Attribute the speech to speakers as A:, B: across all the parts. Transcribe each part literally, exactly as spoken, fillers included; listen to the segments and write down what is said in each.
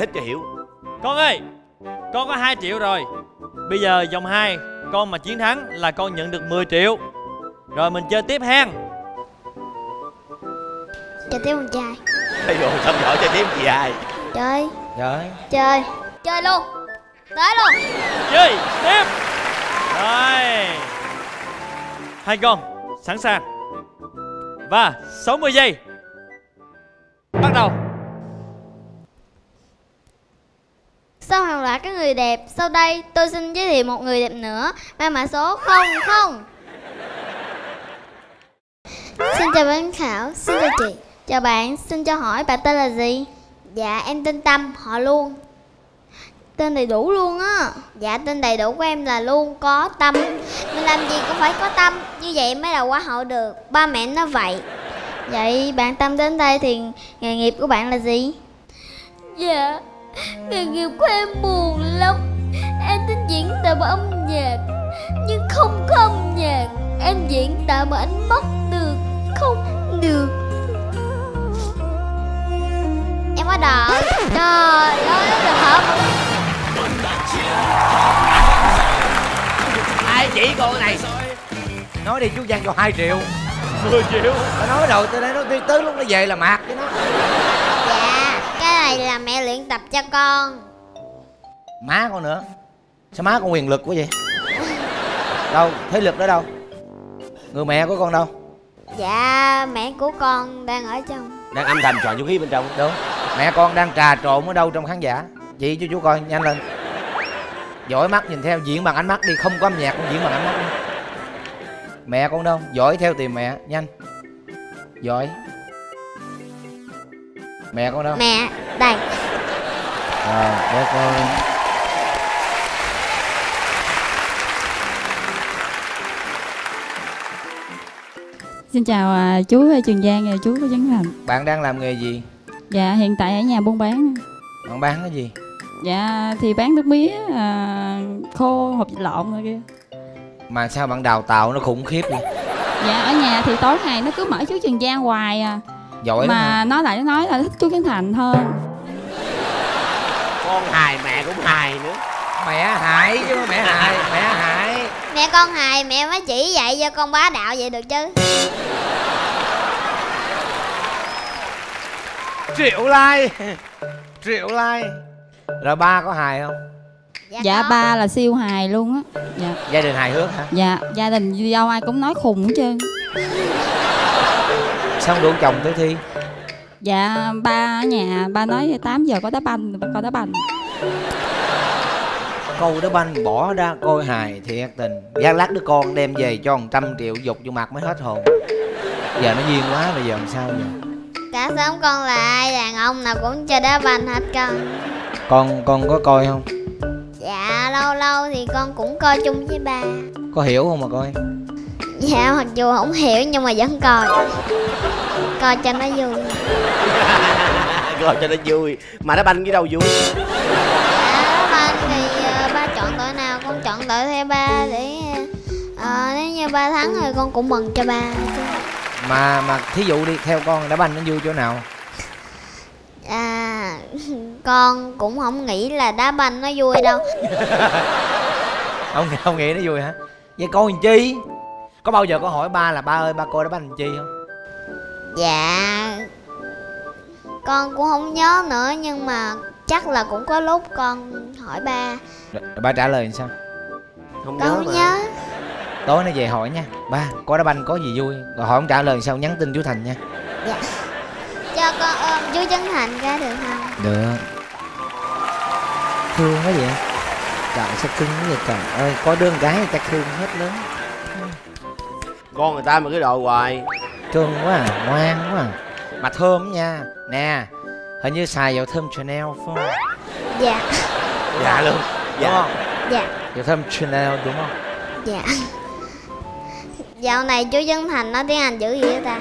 A: thích cho hiểu.
B: Con ơi, con có hai triệu rồi. Bây giờ vòng hai con mà chiến thắng là con nhận được mười triệu. Rồi mình chơi tiếp hen.
C: Chơi tiếp con trai.
A: Thấy rồi, xong giỏi chơi tiếp gì ai?
C: Chơi.
A: Chơi.
C: Chơi. Chơi luôn. Tới luôn.
B: Chơi tiếp. Rồi, hai con sẵn sàng. Và sáu mươi giây bắt đầu.
C: Sau hàng loạt các người đẹp, sau đây tôi xin giới thiệu một người đẹp nữa mang mã số không không. Xin chào ban Khảo, xin chào chị. Chào bạn, xin cho hỏi bạn tên là gì? Dạ em tên Tâm, họ Luôn. Tên đầy đủ luôn á. Dạ tên đầy đủ của em là Luôn có Tâm. Mình làm gì cũng phải có tâm, như vậy mới là hoa hậu được. Ba mẹ nói vậy. Vậy bạn Tâm đến đây thì nghề nghiệp của bạn là gì? Dạ nghề nghiệp của em buồn lắm. Em thích diễn tạo bằng âm nhạc, nhưng không có âm nhạc. Em diễn tạo bằng ánh mắt được không được. Em có đợi. Trời ơi được hả?
A: Ai chỉ cô này?
D: Nói đi chú Giang cho hai triệu.
B: Mười triệu.
D: Tao nói rồi, tao nói tới, tới lúc nó về là mạt với nó.
C: Dạ cái này là mẹ luyện tập cho con.
D: Má con nữa. Sao má con quyền lực quá vậy? Đâu, thế lực đó đâu? Người mẹ của con đâu?
C: Dạ mẹ của con đang ở trong.
A: Đang âm thầm chọn vũ khí bên trong.
D: Đúng. Mẹ con đang trà trộn ở đâu trong khán giả? Chị cho chú coi nhanh lên. Giỏi mắt nhìn theo, diễn bằng ánh mắt đi. Không có âm nhạc, con diễn bằng ánh mắt đi. Mẹ con đâu? Giỏi theo tìm mẹ, nhanh. Giỏi. Mẹ con đâu?
C: Mẹ, đây.
D: Rồi, để coi.
E: Xin chào à, chú Trường Giang và chú Trấn Thành.
D: Bạn đang làm nghề gì?
E: Dạ hiện tại ở nhà buôn bán.
D: Bạn bán cái gì?
E: Dạ thì bán nước mía à, khô, hộp vịt lộn rồi kia.
D: Mà sao bạn đào tạo nó khủng khiếp vậy?
E: Dạ ở nhà thì tối ngày nó cứ mở chú Trường Giang hoài à.
D: Giỏi
E: mà
D: lắm hả?
E: nó lại nói là thích chú Trấn Thành hơn.
A: Con hài mẹ cũng hài nữa.
D: Mẹ hại chứ mẹ hại, mẹ hại.
C: Mẹ con hài mẹ mới chỉ dạy cho con bá đạo vậy được chứ.
D: Triệu like. Triệu like. Rồi ba có hài không?
C: Dạ,
E: Dạ
C: có.
E: ba là siêu hài luôn á. Dạ.
D: Gia đình hài hước hả?
E: Dạ gia đình dâu ai cũng nói khùng hết trơn.
D: Xong đủ chồng tới thi.
E: Dạ ba ở nhà ba nói tám giờ có đá banh, coi đá banh.
D: Câu đá banh bỏ ra coi hài thiệt tình. Giác lát đứa con đem về cho một trăm triệu dục vô mặt mới hết hồn. Giờ nó duyên quá bây giờ làm sao giờ?
C: Cả xóm con là ai đàn ông nào cũng chơi đá banh hết con.
D: Con con có coi không?
C: Dạ lâu lâu thì con cũng coi chung với ba.
D: Có hiểu không mà coi?
C: Dạ mặc dù không hiểu nhưng mà vẫn coi. Coi cho nó vui.
A: Coi cho nó vui. Mà đá banh cái đâu vui?
C: Dạ đá banh thì uh, ba chọn đội nào con chọn đội theo ba để uh, nếu như ba thắng thì con cũng mừng cho ba.
D: Mà mà thí dụ đi theo con đá banh nó vui chỗ nào?
C: À con cũng không nghĩ là đá banh nó vui đâu.
D: Không không nghĩ nó vui hả? Vậy coi làm chi? Có bao giờ con hỏi ba là ba ơi ba coi đá banh làm chi không?
C: Dạ con cũng không nhớ nữa nhưng mà chắc là cũng có lúc con hỏi ba.
D: Rồi, rồi ba trả lời làm sao?
A: Không
C: Con
A: nhớ
C: không
A: mà.
C: nhớ.
D: Tối nó về hỏi nha. Ba coi đá banh có gì vui? Rồi hỏi không trả lời làm sao nhắn tin chú Thành nha.
C: Dạ. Cho con ôm chú Trấn Thành cái được không?
D: Được. Thương quá vậy. Trời sao cưng quá vậy trời ơi. Có đứa con gái người ta thương hết lớn.
A: Con người ta mà cái đồ hoài.
D: Thương quá à, ngoan quá à. Mà thơm nha. Nè, hình như xài dầu thơm Chanel phải không?
C: Dạ.
A: Dạ luôn.
D: Đúng không?
C: Dạ.
D: Dầu thơm Chanel đúng không?
C: Dạ. Dạo này chú Trấn Thành nói tiếng Anh dữ vậy đó ta.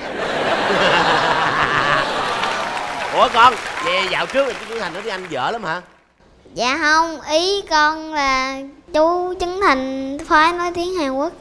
A: Ủa con, về dạo trước là chú Thành nói tiếng Anh dở lắm hả?
C: Dạ không, ý con là chú Trấn Thành phải nói tiếng Hàn Quốc.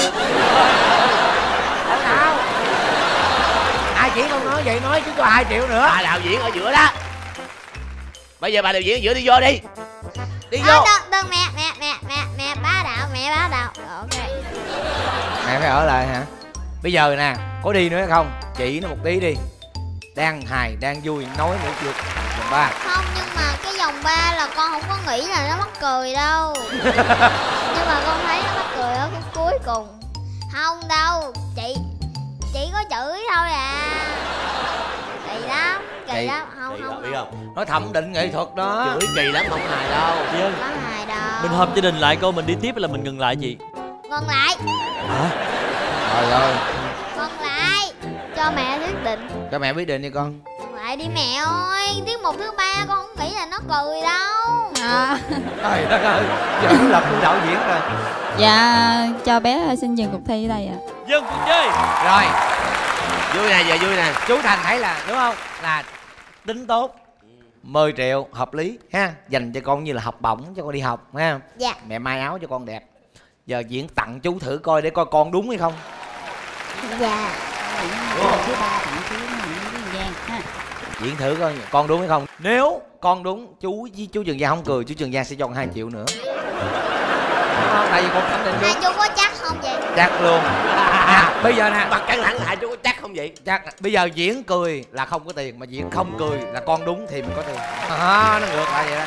D: Đâu nào? Ai chỉ con nói vậy nói chứ có hai triệu nữa.
A: Bà đạo diễn ở giữa đó. Bây giờ bà điều diễn giữa đi vô đi. Đi vô.
C: À, đừng, đừng mẹ mẹ mẹ mẹ mẹ bá đạo mẹ bá đạo. Ok.
D: Mẹ phải ở lại hả? Bây giờ nè, có đi nữa hay không? Chỉ nó một tí đi. Đang hài, đang vui, nói nữa chưa? Vòng ba.
C: Không, nhưng mà cái vòng ba là con không có nghĩ là nó mắc cười đâu. Nhưng mà con thấy nó mắc cười ở cái cuối cùng. Không đâu, chị chỉ có chửi thôi à. Kỳ lắm, kỳ
D: Kỳ.
C: lắm. Không
A: Đi
C: không
A: rồi, biết không?
D: Nói thẩm định nghệ thuật đó.
A: Chửi kỳ lắm, không hài đâu.
B: Chị ơi,
C: có hài đâu.
B: mình hợp gia đình lại coi mình đi tiếp hay là mình ngừng lại chị?
C: Ngừng lại,
B: Hả?
D: Trời ơi,
C: ngừng lại. Cho mẹ quyết định.
D: cho mẹ quyết định đi con.
C: Ngừng lại đi mẹ ơi. Tiết mục thứ ba con không nghĩ là nó cười đâu.
E: À,
D: Trời đất ơi, giờ nó lập luôn đạo diễn rồi.
E: dạ cho bé xin dừng cuộc thi ở đây ạ.
B: Dừng cuộc chơi.
D: Rồi,
A: Vui nè, giờ vui nè.
D: chú Thành thấy là đúng không? Là tính tốt. mười triệu hợp lý ha, dành cho con như là học bổng cho con đi học ha.
C: Dạ.
D: Mẹ may áo cho con đẹp. Giờ diễn tặng chú thử coi để coi con đúng hay không.
C: Dạ.
E: Thứ ba tặng chú Giang ha.
D: Diễn thử coi con đúng hay không. Nếu con đúng, chú với chú Trường Giang không cười, chú Trường Giang sẽ cho con hai triệu nữa. Đúng không? Tại vì con khẳng định
C: Hai
D: đúng.
C: chú có chắc không vậy?
D: Chắc luôn. À, bây giờ nè,
A: Mặt căng thẳng lại chú có chắc không vậy?
D: chắc bây giờ diễn cười là không có tiền, mà diễn không cười là con đúng thì mình có tiền. À, nó ngược lại vậy đó.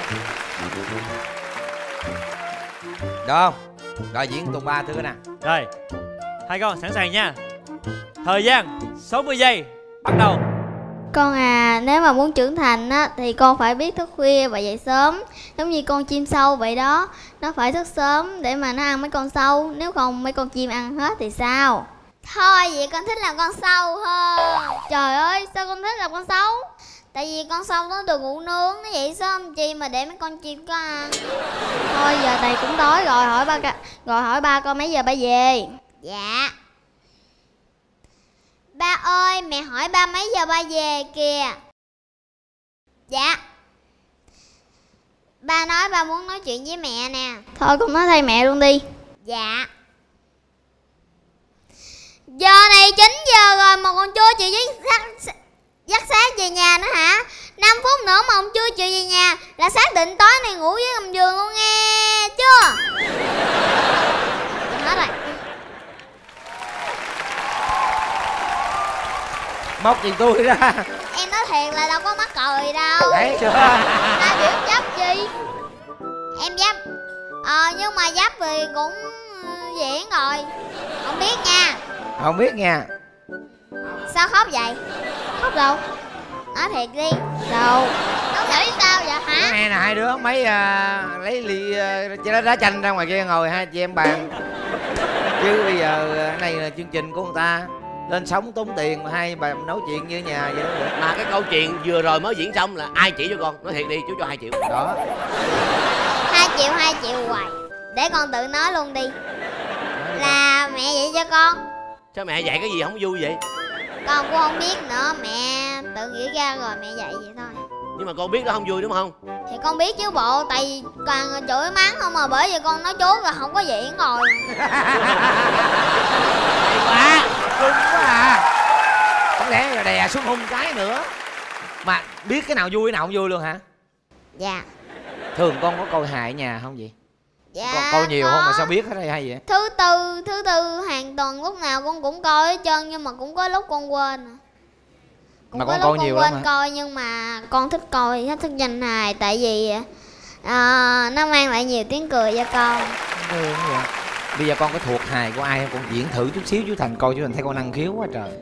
D: Được không? Rồi diễn tuần ba thử nè.
B: Rồi, hai con sẵn sàng nha. Thời gian sáu mươi giây, bắt đầu.
C: Con à, nếu mà muốn trưởng thành á thì con phải biết thức khuya và dậy sớm. Giống như con chim sâu vậy đó. Nó phải thức sớm để mà nó ăn mấy con sâu. Nếu không mấy con chim ăn hết thì sao? Thôi vậy con thích làm con sâu hơn. Trời ơi, sao con thích làm con sâu? Tại vì con sâu nó được ngủ nướng, nó dậy sớm chi mà để mấy con chim có ăn. Thôi giờ này cũng tối rồi, hỏi ba ca... rồi hỏi ba con mấy giờ ba về. Dạ. Ba ơi, mẹ hỏi ba mấy giờ ba về kìa. Dạ. Ba nói ba muốn nói chuyện với mẹ nè. Thôi con nói thay mẹ luôn đi. Dạ. Giờ này chín giờ rồi mà còn chưa chịu dắt, dắt xác về nhà nữa hả? năm phút nữa mà ông chưa chịu về nhà là xác định tối này ngủ với gầm giường luôn nghe chưa? Hết rồi.
D: Móc tiền tôi ra.
C: Em nói thiệt là đâu có mắc cười đâu.
D: Thấy chưa?
C: Ai biểu dấp gì? Em dấp. Ờ nhưng mà dấp thì cũng diễn rồi. Không biết nha.
D: Không biết nha.
C: Sao khóc vậy? Khóc đâu? Nói thiệt đi. Đâu? Đâu nghĩ sao vậy hả?
D: Nói nghe nè, hai đứa mấy à, lấy ly uh, đá, đá chanh ra ngoài kia ngồi hai chị em bàn. Chứ bây giờ cái này là chương trình của người ta, lên sóng tốn tiền mà hai bà nói chuyện như ở nhà vậy đó.
A: Mà cái câu chuyện vừa rồi mới diễn xong là ai chỉ cho con? Nói thiệt đi, chú cho hai triệu.
D: Đó.
C: Hai triệu hai triệu hoài. Để con tự nói luôn đi. Là mẹ dạy cho con.
A: Sao mẹ dạy cái gì không vui vậy?
C: Con cũng không biết nữa, mẹ tự nghĩ ra rồi mẹ dạy vậy thôi.
A: Nhưng mà con biết nó không vui đúng không?
C: Thì con biết chứ bộ, tại vì toàn chửi mắng không mà, bởi vì con nói chú là không có diễn rồi.
D: Hay quá, cưng quá à. Không lẽ là đè xuống hung cái nữa. Mà biết cái nào vui cái nào không vui luôn hả?
C: Dạ.
D: Thường con có coi hài ở nhà không vậy?
C: Dạ
D: Con coi nhiều
C: có.
D: không mà sao biết hết đây hay vậy?
C: Thứ tư, thứ tư hàng tuần lúc nào con cũng coi hết trơn, nhưng mà cũng có lúc con quên. Cũng
D: Mà
C: có
D: con
C: lúc
D: coi nhiều
C: con
D: lắm
C: quên
D: hả?
C: coi, nhưng mà con thích coi, thích thích danh hài. Tại vì à, nó mang lại nhiều tiếng cười cho con.
D: Ừ, đúng vậy. Bây giờ con có thuộc hài của ai không? Con diễn thử chút xíu chú Thành coi, chú Thành thấy con năng khiếu quá trời.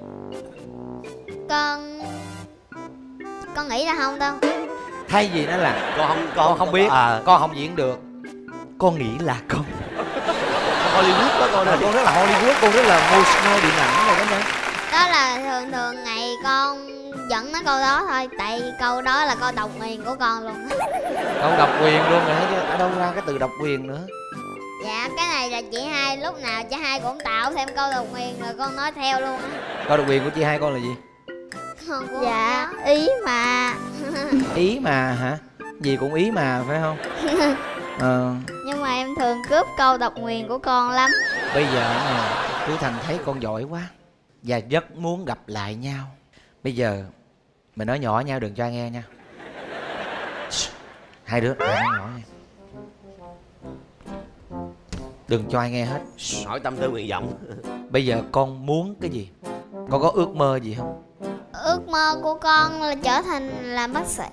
C: Con Con nghĩ là không đâu.
D: Thay vì nó là
A: Con không
D: con không biết,
A: À,
D: con không diễn được, con nghĩ là con
A: Hollywood đó con
D: con,
A: ơi.
D: con rất là Hollywood, con rất là ngôi ngôi điện ảnh rồi đó nha.
C: Đó là thường thường ngày con dẫn nó câu đó thôi. Tại câu đó là câu độc quyền của con luôn.
D: Con độc quyền luôn rồi chứ ở đâu ra cái từ độc quyền nữa.
C: Dạ cái này là chị hai lúc nào chị hai cũng tạo thêm câu độc quyền rồi con nói theo luôn á.
D: Câu độc quyền của chị hai con là gì?
C: Con cũng dạ ý mà.
D: Ý mà hả? Gì cũng ý mà phải không? Ờ.
C: Nhưng mà em thường cướp câu độc quyền của con lắm.
D: Bây giờ nè, chú Thành thấy con giỏi quá và rất muốn gặp lại nhau. Bây giờ mình nói nhỏ nhau đừng cho ai nghe nha. Hai đứa nói nhỏ nha, đừng cho ai nghe hết.
A: Hỏi tâm tư nguyện vọng.
D: Bây giờ con muốn cái gì? Con có ước mơ gì không?
C: Ước mơ của con là trở thành làm bác sĩ.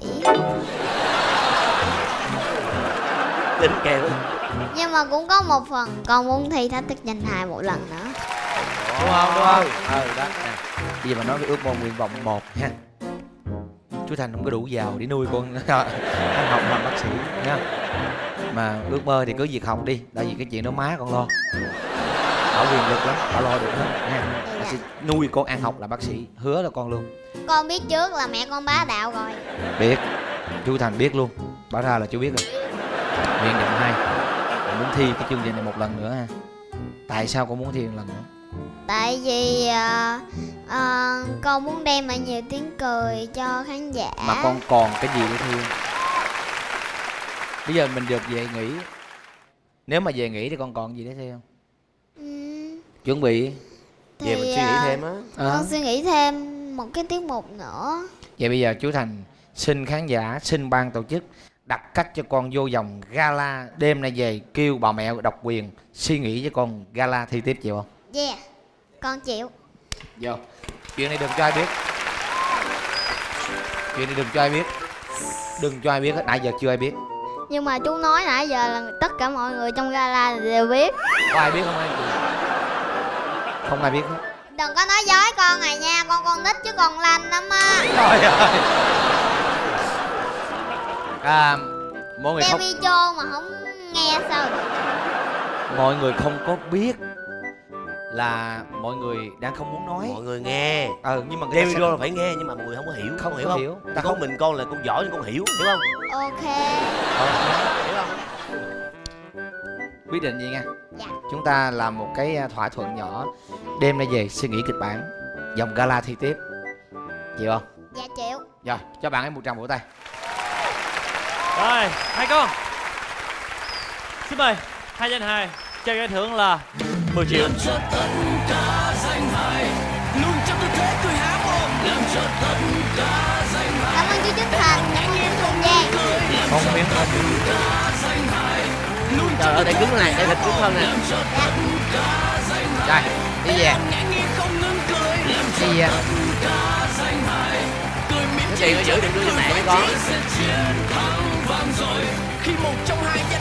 A: Đính kèm.
C: Nhưng mà cũng có một phần con muốn thi thách thức danh hài một lần nữa.
D: Đúng không? Đúng không? Ừ đó. Nè, bây giờ mà nói cái ước mơ nguyện vọng một ha. Chú Thành không có đủ giàu để nuôi con anh học làm bác sĩ nha. Mà ước mơ thì cứ việc học đi, tại vì cái chuyện đó má con lo. Bảo quyền lực lắm, bảo lo được hết nha. Bà sẽ nuôi con ăn học là bác sĩ, hứa là con luôn.
C: Con biết trước là mẹ con bá đạo rồi.
D: Biết, chú Thành biết luôn. Bảo ra là chú biết rồi. Nguyện vọng hai, con muốn thi cái chương trình này một lần nữa ha. Tại sao con muốn thi một lần nữa?
C: Tại vì uh, uh, con muốn đem lại nhiều tiếng cười cho khán giả.
D: Mà con còn cái gì để thi? Bây giờ mình được về nghỉ. Nếu mà về nghỉ thì con còn gì để thi không?
C: Ừ.
D: Chuẩn bị
C: Thì,
A: Về mình suy nghĩ
C: uh,
A: thêm á.
D: à.
C: Con suy nghĩ thêm một cái tiết mục nữa.
D: Vậy bây giờ chú Thành xin khán giả, xin ban tổ chức đặt cách cho con vô vòng gala đêm nay về, kêu bà mẹ độc quyền suy nghĩ với con gala thi tiếp, chịu không?
C: Yeah, con chịu.
D: Vô. Chuyện này đừng cho ai biết. Chuyện này đừng cho ai biết. Đừng cho ai biết hết, nãy giờ chưa ai biết.
C: Nhưng mà chú nói nãy giờ là tất cả mọi người trong gala đều biết.
D: Có ai biết không ai? Không ai biết hết.
C: Đừng có nói dối con này nha, con con nít chứ còn lanh lắm á.
D: Trời ơi. À, mọi người
C: Đeo
D: không
C: vi chô mà không nghe sao được.
D: mọi người không có biết là mọi người đang không muốn nói.
A: Mọi người nghe.
D: Ờ nhưng mà người
A: Đeo
D: ta sẽ
A: video là phải nghe nhưng mà mọi người không có hiểu.
D: không
A: hiểu
D: có
A: không?
D: hiểu.
A: Ta không mình con là con giỏi nhưng con hiểu, hiểu không?
C: Ok.
A: Hiểu không?
D: Quyết định gì nha.
C: Dạ.
D: Chúng ta làm một cái thỏa thuận nhỏ. Đêm nay về suy nghĩ kịch bản, vòng gala thi tiếp, chịu không?
C: Dạ chịu.
D: Rồi cho bạn ấy một tràng vỗ tay.
B: Rồi, hai con. Xin mời hai danh hài trao giải thưởng là mười triệu.
C: Cảm ơn chú Trấn Thành, cảm ơn chú Phương Giang.
D: Không miếng không.
A: Trời ơi, đây cứng này, đây thịt cứng hơn nè.
D: Rồi, đi về. Đi về.
A: Cái tiền nó giữ đừng đưa cho mẹ với con.
F: khi một trong hai danh